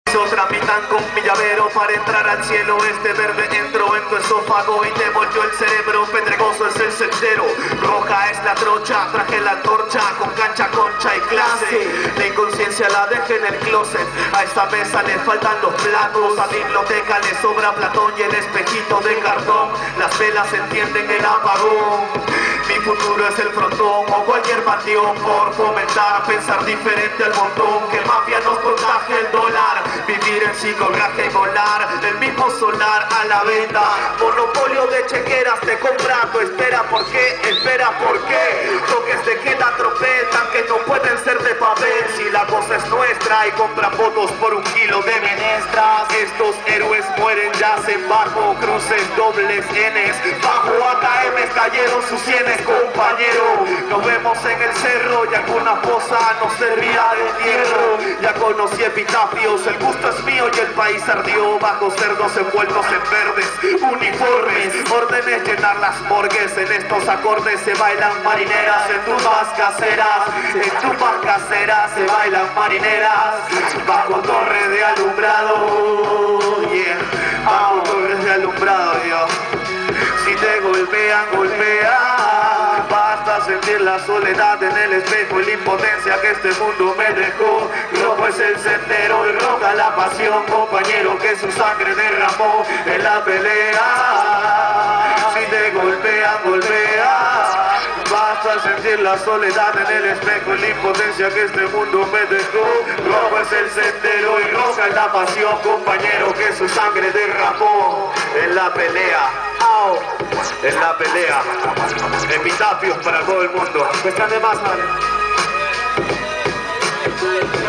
Tramitan con mi llavero para entrar al cielo. Este verde entró en tu esófago y te volvió el cerebro. Pedregoso es el sendero, roja es la trocha. Traje la antorcha con cancha, concha y clase. La inconsciencia la dejé en el closet. A esta mesa le faltan los platos. A biblioteca le sobra Platón y el espejito de cartón. Las velas entienden el apagón. Mi futuro es el frontón o cualquier panteón por fomentar, pensar diferente al montón. Que mafia nos contagie el dólar, vivir en psicograje y volar, el mismo solar a la venta. Monopolio de chequeras te contrato, espera por qué, espera por qué. Toques de queda tropetan que no pueden ser de papel. Si la cosa es nuestra y compran votos por un kilo de menestras. Estos héroes mueren, yacen bajo cruces dobles Ns. Bajo AKMs cayeron sus sienes, compañero. Nos vemos en el cerro y alguna fosa nos servirá de hierro. Ya conocí epitafios, el gusto es mío y el país ardió bajo cerdos envueltos en verdes uniformes. Órdenes llenar las morgues, en estos acordes se bailan marineras. En tumbas caseras, en tumbas caseras se bailan marineras. Bajo torre de alumbrado, yeah. Bajo torres de alumbrado, yeah. Si te golpean, golpea. Basta sentir la soledad en el espejo y la impotencia que este mundo me dejó. Rojo es el sendero y roja la pasión, compañero, que su sangre derramó en la pelea. Si te golpean, golpea. Basta sentir la soledad en el espejo y la impotencia que este mundo me dejó. Rojo es el sendero y roja es la pasión, compañero, que su sangre derramó en la pelea. En la pelea. Epitafios para todo el mundo. Cuestión de más, ¿vale?